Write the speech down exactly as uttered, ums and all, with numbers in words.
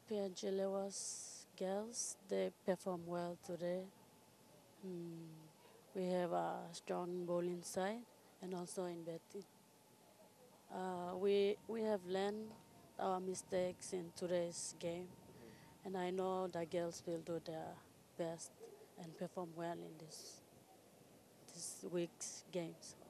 P N G Lewas girls, they perform well today. Mm, we have a strong bowling side and also in batting. Uh, we, we have learned our mistakes in today's game, and I know the girls will do their best and perform well in this, this week's games.